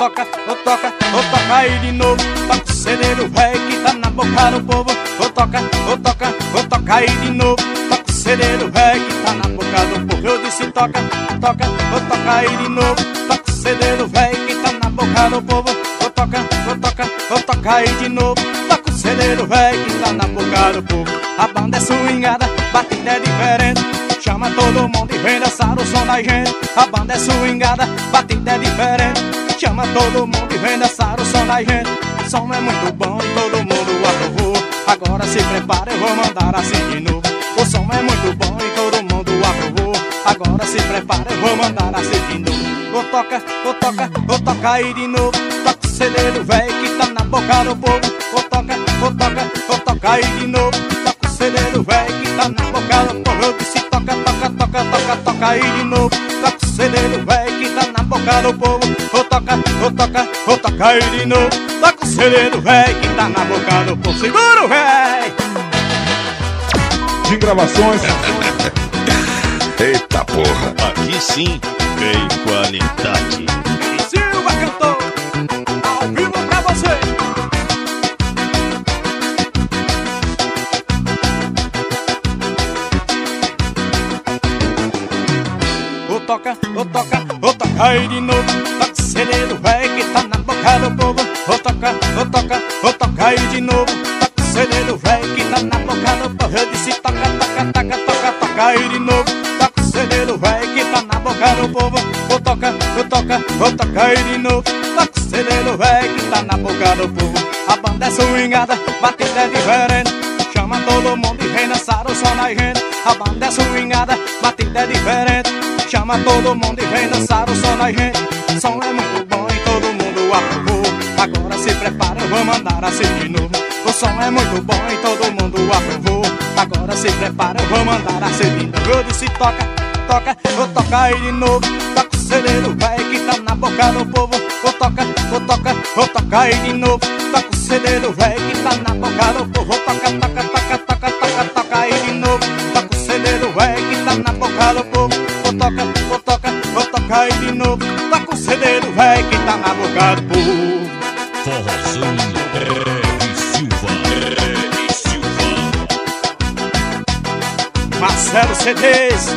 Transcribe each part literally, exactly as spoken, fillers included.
toca, ô toca, ô toca aí de novo. Toca o celeiro velho que tá na boca do povo. Ô toca, ô toca, ô toca aí de novo. Toca o celeiro velho que tá na boca do povo. Eu disse toca, toca, ô toca aí de novo. Toca o celeiro velho que tá na boca do povo. Ô toca, ô toca, ô toca aí de novo. Toca o celeiro velho que tá na boca do povo. A banda é swingada, batida é diferente. Chama todo mundo e vem dançar o som da gente. A banda é swingada, batida é diferente. Chama todo mundo e vem dançar o som da gente. O som é muito bom e todo mundo aprovou. Agora se prepara, eu vou mandar assim de novo. O som é muito bom e todo mundo aprovou. Agora se prepara, eu vou mandar assim de novo. Ô toca, ô toca, ô toca aí de novo. Toca o celeiro velho que tá na boca do povo. Ô toca, ô toca, ô toca aí de novo. Toca o celeiro velho que tá na boca do povo. Eu disse toca, toca, toca, toca, toca aí de novo. Toca o celeiro velho que tá na boca do povo. Ô toca, ô toca, ô toca aí de novo. Toca o celeiro velho que tá na boca do povo. Segura o velho! De gravações. Eita porra. Aqui sim tem qualidade. E Silva cantou ao vivo pra você. Ô toca, ô toca, ô toca aí de novo. Toca o celeiro velho que tá na boca do povo. Ô toca, ô toca, ô toca aí de novo. Toca o celeiro velho que tá na boca do povo. Eu disse toca, toca, toca, toca, toca aí de novo. Toca o celeiro velho que tá na boca do povo. Ô toca, ô toca, ô toca aí de novo. Toca o celeiro velho que tá na boca do povo. A banda é swingada, batida é diferente. Chama todo mundo e vem dançar o som da gente. A banda é swingada, batida é diferente. Chama todo mundo e vem dançar o som da gente. O som é muito bom e todo mundo aprovou. Agora se prepara, eu vou mandar assim de novo. O som é muito bom e todo mundo aprovou. Agora se prepara, eu vou mandar assim de novo. Eu disse toca, toca, eu toca aí de novo. Toca o celeiro velho que tá na boca do povo. Ô toca, ô toca, ô toca aí de novo. Toca o celeiro velho que tá na boca do povo. Ô toca, toca, toca, toca, toca, toca aí de novo. Toca o celeiro velho que tá na boca do povo. Ô toca, ô toca, ô toca aí de novo. Toca o celeiro velho que tá na boca do povo. Forrozão R. Silva, R. Silva. Marcelo C Ds.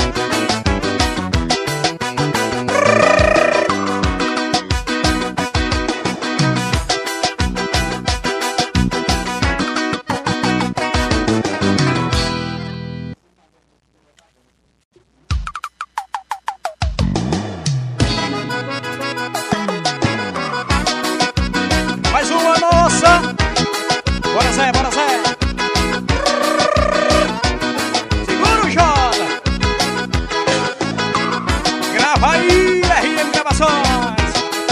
Mais uma nossa. Bora Zé, bora Zé. Segura o Jota. Grava aí, R M Gravações.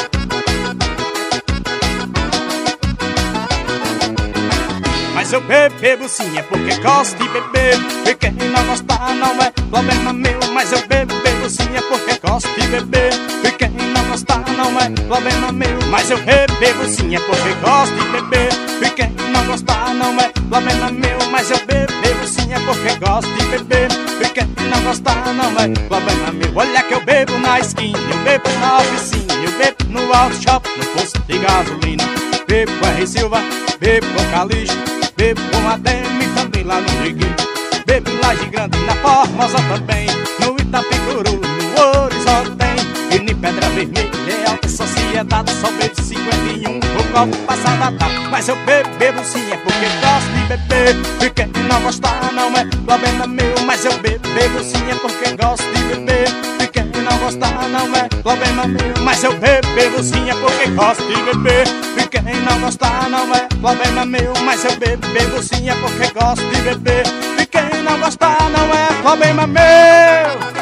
Mas eu bebo, bebo sim, é porque gosto de beber. E quem não gostar não é problema meu. Mas eu bebo, bebo sim, é porque gosto de beber. E quem não gostar não é problema meu. Mas eu bebo, bebo sim, é porque gosto de beber. E quem não gostar não é problema meu. Mas eu bebo, bebo sim, é porque gosto de beber. E quem não gostar não é problema meu. Olha que eu bebo na esquina, eu bebo na oficina, eu bebo no auto shop, no posto de gasolina. Bebo com R. Silva, bebo com Calixto, bebo com a Demi também lá no Neguinho. Bebo em Laje Grande, na Formosa também, no Itapicuru, no Horizonte tem. E em Pedra Vermelha é alta sociedade, só bebo cinquenta e um, o copo passado a tarde. Mas eu bebo, bebo sim, é porque gosto de beber. E quem não gostar não é problema meu. Mas eu bebo, bebo sim, é porque gosto de beber. E quem não gostar não é problema meu. Mas eu bebo, bebo sim, é porque gosto de beber. E quem não gostar não é problema meu. Mas eu bebo, bebo sim, é porque gosto de beber. E quem não gostar não é problema meu.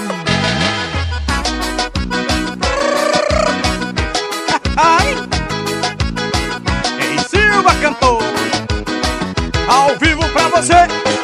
Ai! R. Silva cantou ao vivo pra você.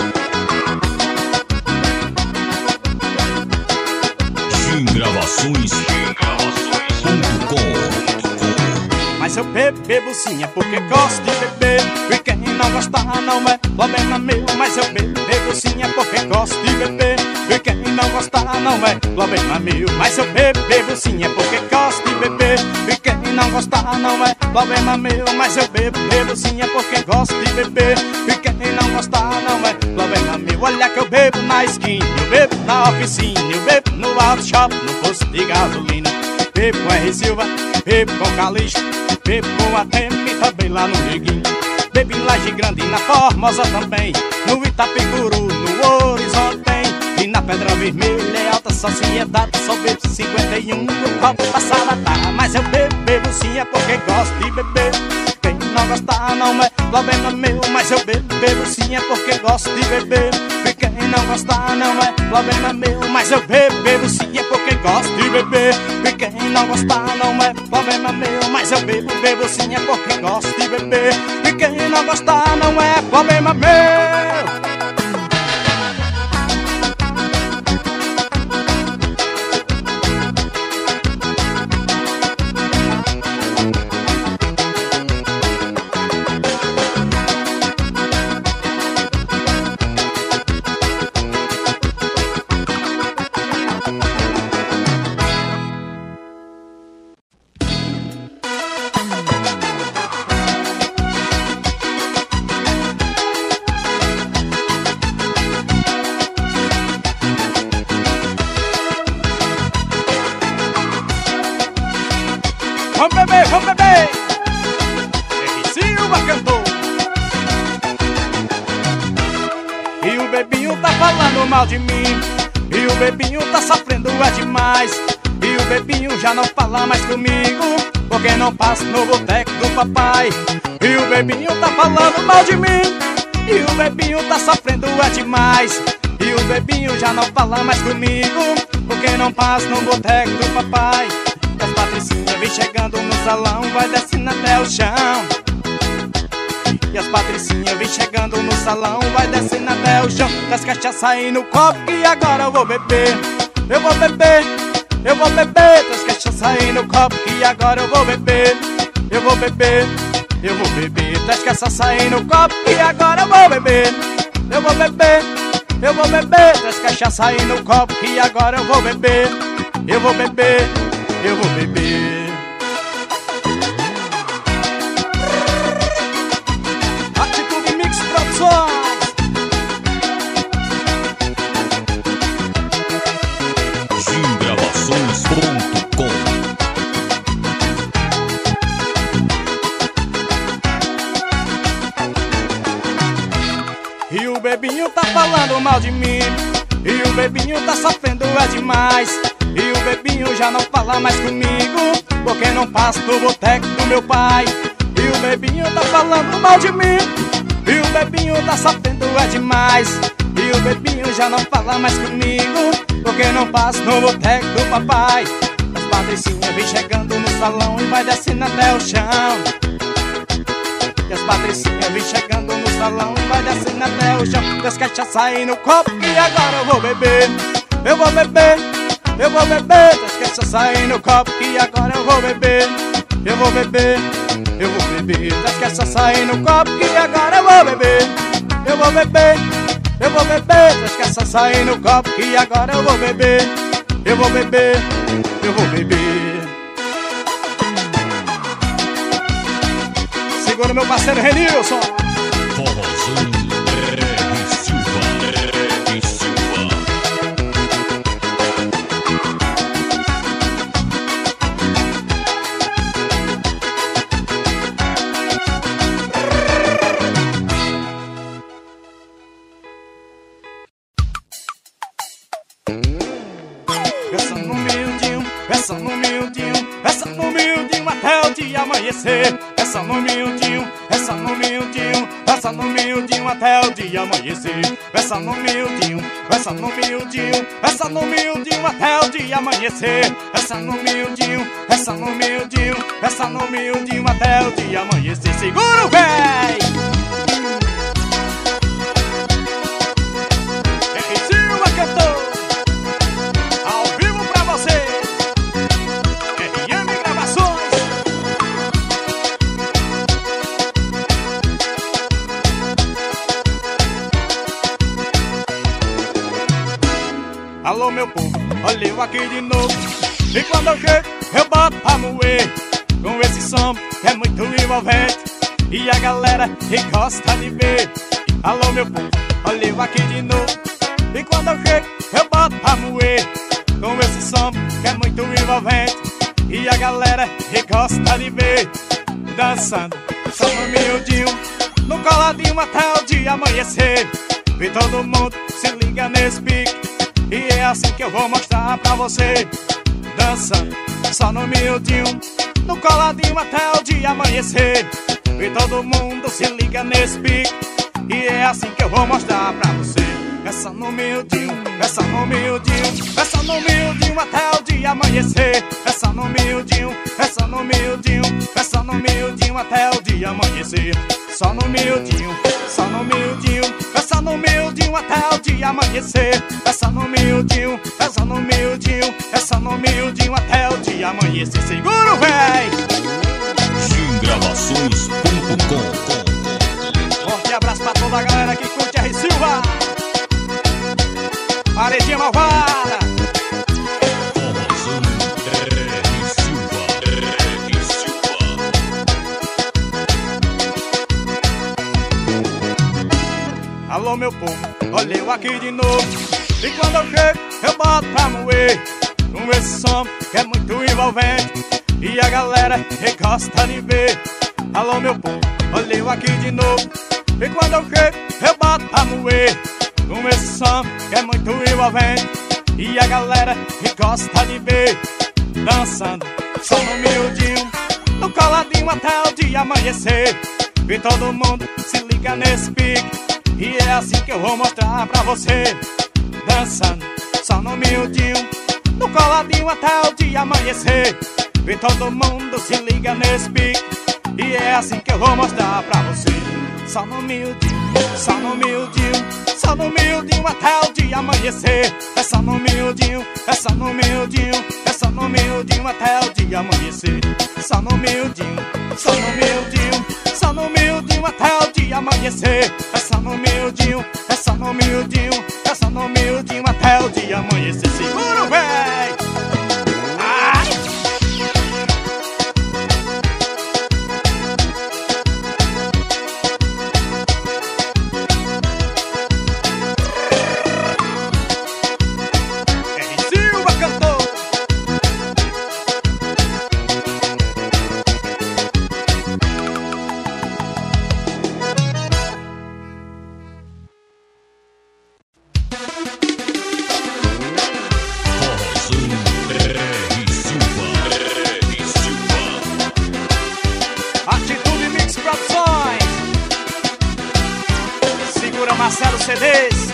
Jim Gravações, ponto com. Mas eu bebo, bebo sim, é porque gosto de beber. E quem não gostar não é problema meu. Mas eu bebo, bebo sim, é porque gosto de beber. E quem não gostar não é problema meu. Mas eu bebo, bebo sim, é porque gosto de beber. E quem não gostar não é problema meu, mas eu bebo, bebo sim, é porque gosto de beber. E quem não gostar não é problema meu. Olha que eu bebo na esquina, eu bebo na oficina, eu bebo no auto shop, no posto de gasolina. Bebo com R. Silva, bebo com Calixto, bebo com a Atene e também lá no Neguinho. Bebo em Laje Grande, na Formosa também, no Itapicuru, no Horizonte tem. E na Pedra Vermelha é alta sociedade, só bebo cinquenta e um no copo da Saratá. Mas eu bebo, bebo sim, é porque gosto de beber. Quem não gostar não é problema meu, mas eu bebo, bebo sim, é porque gosto de beber. E quem não gostar não é problema meu, mas eu bebo, bebo sim, é porque gosto de beber. E quem não gostar não é problema meu, mas eu bebo, bebo sim, é porque gosto de beber. E quem não gostar não é problema meu. Vamos beber, vamos beber! R. Silva cantou. E o bebinho tá falando mal de mim, e o bebinho tá sofrendo é demais. E o bebinho já não fala mais comigo, porque não passa no boteco do papai. E o bebinho tá falando mal de mim, e o bebinho tá sofrendo é demais. E o bebinho já não fala mais comigo, porque não passa no boteco do papai. E as patricinhas vem chegando no salão, vai descendo até o chão. E as patricinhas vem chegando no salão, vai descendo até o chão. Das cachaças aí no copo que agora eu vou beber. Eu vou beber, eu vou beber. Das cachaças aí no copo que agora eu vou beber. Eu vou beber, eu vou beber. Das cachaças aí no copo que agora eu vou beber. Eu vou beber, eu vou beber. Das cachaças aí no copo que agora eu vou beber. Eu vou beber, eu vou beber. Atitude Mix Produções. Jim Gravações ponto com. E o bebinho tá falando mal de mim, e o bebinho tá sofrendo é demais. E o bebinho já não fala mais comigo, porque não passa no boteco do meu pai. E o bebinho tá falando mal de mim, e o bebinho tá sofrendo é demais. E o bebinho já não fala mais comigo, porque não passa no boteco do papai. As patricinhas vem chegando no salão e vai descendo até o chão. E as patricinhas vem chegando no salão e vai descendo até o chão. Das cachaças aí no copo e agora eu vou beber. Eu vou beber, eu vou beber. Das cachaças aí no copo e agora eu vou beber. Eu vou beber, eu vou beber. Das cachaças aí no copo e agora eu vou beber. Eu vou beber, eu vou beber. Das cachaças aí no copo e agora eu vou beber. Eu vou beber, eu vou beber. Segura meu parceiro Renilson. Forrozão R. Silva, R. Silva. Essa no miudinho, essa no miudinho, essa no miudinho até o dia amanhecer. Essa no miudinho, essa no miudinho, essa no miudinho até o dia amanhecer. Essa no miudinho, essa no miudinho, essa no miudinho até o dia amanhecer. Essa no miudinho, essa no miudinho, essa no miudinho até o dia amanhecer. Segura o véi! R. Silva cantou ao vivo pra você. R M Gravações. Alô meu povo, olha eu aqui de novo. E quando eu chego, eu boto pra moer. com esse som que é muito envolvente e a galera que gosta de ver. Alô meu povo, olha eu aqui de novo, e quando eu chego eu boto pra moer, com esse som que é muito envolvente e a galera que gosta de ver. Dançando, só no miudinho, no coladinho até o dia amanhecer. E todo mundo se liga nesse pique, e é assim que eu vou mostrar pra você. Dançando, só no miudinho, no coladinho até o dia amanhecer. E todo mundo se liga nesse pique, e é assim que eu vou mostrar pra você. É só no miudinho, é só no miudinho, é só no miudinho até o dia amanhecer. É só no miudinho, é só no miudinho, é só no miudinho até o dia amanhecer. Só no miudinho, só no miudinho, é só no miudinho até o dia amanhecer. É só no miudinho, é só no miudinho, é só no miudinho até o dia amanhecer. Seguro, véi! Jim Gravações ponto com. Forte abraço pra toda a galera que curte R. Silva, Paredinha Malvada. Forrozão R. Silva, R. Silva. Alô meu povo, olha eu aqui de novo, e quando eu chego eu boto pra moer, com esse som que é muito envolvente e a galera que gosta de ver. Alô meu povo, olha eu aqui de novo, e quando eu chego eu boto pra moer, com esse som que é muito envolvente e a galera que gosta de ver. Dançando, só no miudinho, no coladinho até o dia amanhecer. E todo mundo se liga nesse pique, e é assim que eu vou mostrar pra você. Dançando, só no miudinho, no coladinho até o dia amanhecer. E todo mundo se liga nesse pique, e é assim que eu vou mostrar pra você. Só no miudinho, só no miudinho, só no miudinho até o dia amanhecer. É só no miudinho, é só no miudinho, é só no miudinho até o dia amanhecer. Só no miudinho, só no miudinho, só no miudinho até o dia amanhecer. É só no miudinho, é só no miudinho, é só no miudinho até o dia amanhecer. Seguro, véi! Ai! Marcelo C Ds.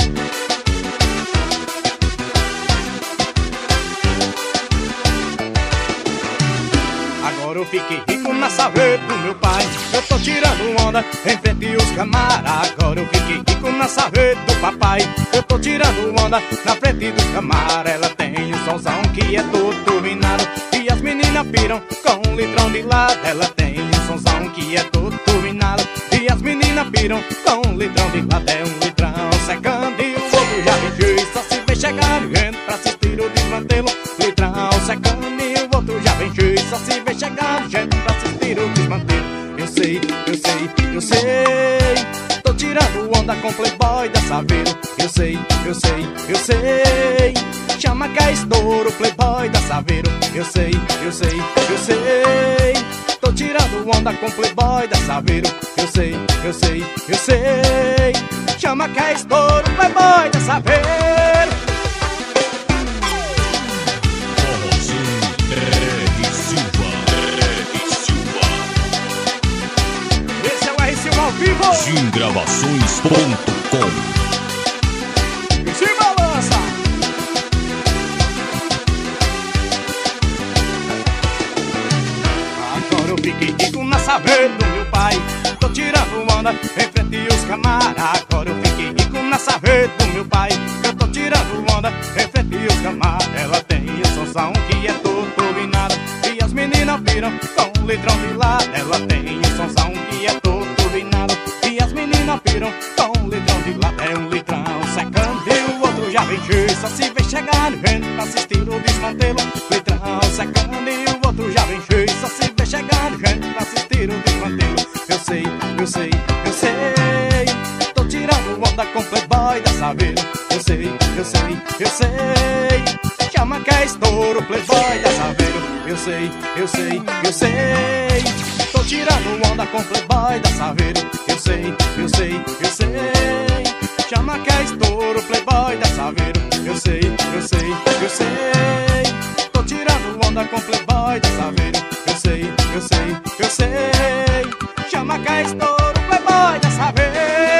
Agora eu fiquei rico na saveta do meu pai, eu tô tirando onda em frente aos camaradas. Agora eu fiquei rico na saveta do papai, eu tô tirando onda na frente dos camaradas. Ela tem um solzão que é todo turbinado, e as meninas piram com um litrão de lado. Ela tem um solzão que é todo turbinado, e as meninas piram com um litrão de lado. É um litrão secando e o outro já vem cheio, só se vê chegando gente pra assistir o desmantelo. Litrão secando e o outro já vem cheio, só se vê chegando gente pra assistir o desmantelo. Eu sei, eu sei, eu sei, tô tirando onda com playboy da Saveiro. Eu sei, eu sei, eu sei, chama que é estouro, playboy da Saveiro. Eu sei, eu sei, eu sei, tô tirando onda com playboy da Saveiro. Eu sei, eu sei, eu sei, chama que é estouro, playboy da Saveiro. R. Silva, R. Silva. Esse é o R. Silva ao vivo. Jim Gravações ponto com. E se balança. Agora eu fiquei rico na saveta do meu pai, tô tirando onda em frente aos camaradas. Agora eu fiquei rico na saveta do meu pai, eu tô tirando onda em frente aos camaradas. Ela tem um solzão que é todo turbinado, e as meninas viram com um litrão de lado. Ela tem um solzão que é todo turbinado, e as meninas viram com um litrão de lado. É um litrão secando e o outro já vem cheio, só se vê chegar gente pra assistir o desmantelo. Litrão paredão secando e o outro já vem cheio. Só se vê chegando gente pra assistir o desmantelo. Eu sei, eu sei, eu sei, tô tirando onda com playboy dessa vez. Eu sei, eu sei, eu sei, chama que é estouro playboy dessa vez. Eu sei, eu sei, eu sei, tô tirando onda com playboy dessa vez. Eu sei, eu sei, eu sei, chama que é estouro playboy dessa vez. Eu sei, eu sei, eu sei, tô tirando onda com playboy dessa vez. Eu sei, eu sei, eu sei, chama que é estouro playboy dessa vez.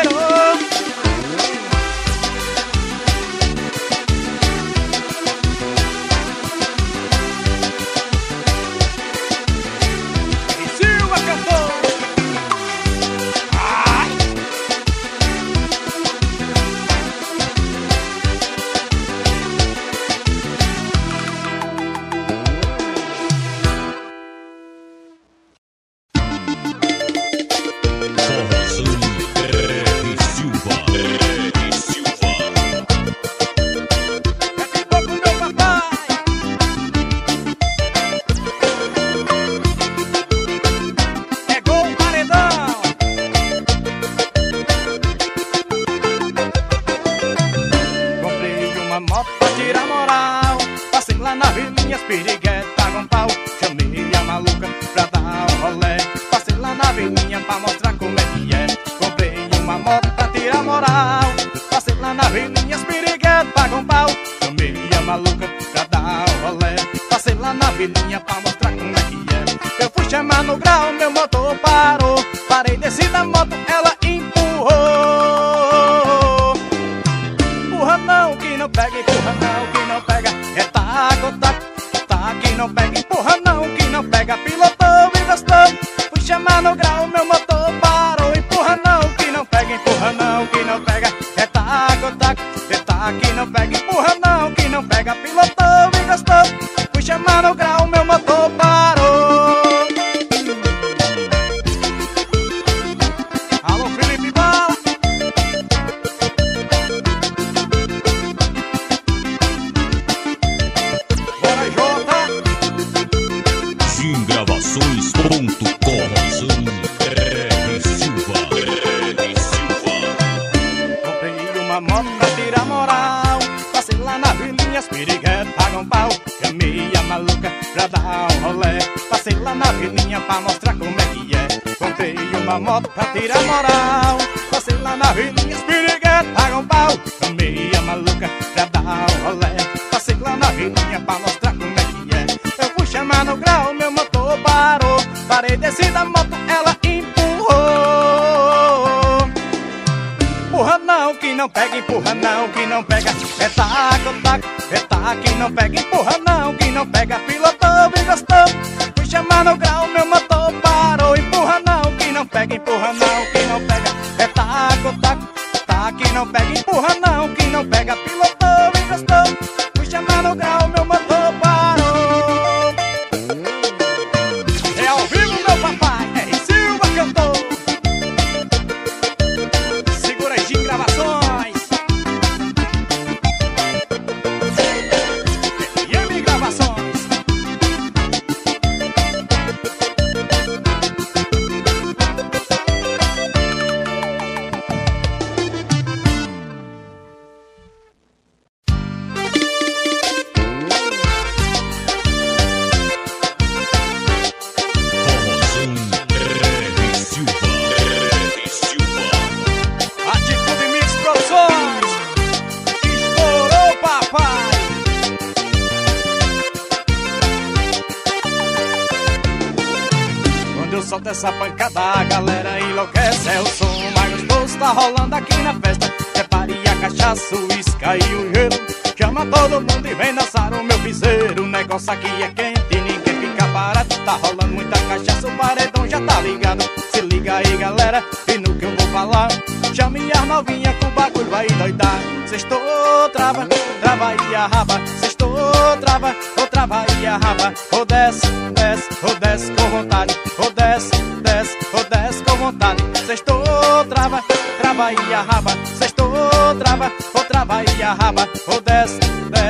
Solta essa pancada, a galera enlouquece. É o som mais gostoso, tá rolando aqui na festa. Prepare a cachaça, o isca e o gelo. Chama todo mundo e vem dançar o meu piseiro. O negócio aqui é quente e ninguém fica barato. Tá rolando muita cachaça, o paredão já tá ligado. Se liga aí, galera, e no que eu vou falar. Chame as novinhas que o bagulho vai doidar. Sextou, trava, trava aí a raba. Sextou, trava, ou trava aí a raba. Ou desce, desce, ou desce com vontade. Ou desce, desce, ou desce com vontade. Sextou, trava, trava aí a raba. Sextou, trava, ou trava aí a raba. Ou desce, desce, ou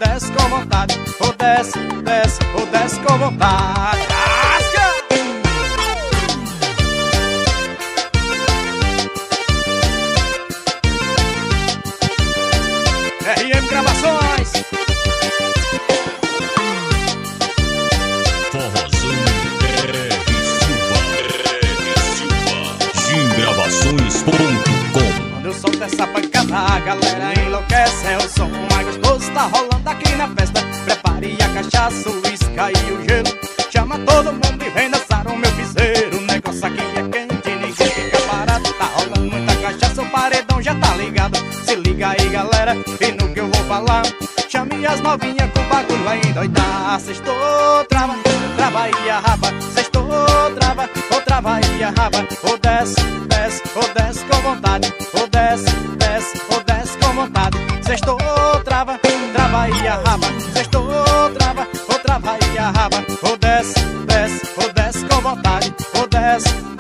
desce com vontade, ou desce, desce, ou desce com vontade. Asca! R M Gravações. Forrozão R. Silva, R. Silva. Jim Gravações ponto com. Quando eu solto essa pancada, a galera enlouquece. É o som mais gostoso, tá rolando aqui na festa. Prepare a cachaça, o uísque e o gelo. Chama todo mundo e vem dançar o meu piseiro. O negócio aqui é quente, ninguém fica parado. Tá rolando muita cachaça, o paredão já tá ligado. Se liga aí, galera, e no que eu vou falar. Chame as novinhas com o bagulho vai endoidar. Sextou, trava, trava aí a raba. Sextou, trava, ou trava aí a raba. Ou desce, desce, ou desce com vontade. Ou desce, desce, ou desce com vontade. Sextou, trava, trava aí a raba. Sextou, trava, ou trava aí a raba. Ou desce, desce, ou desce com vontade. Ou desce,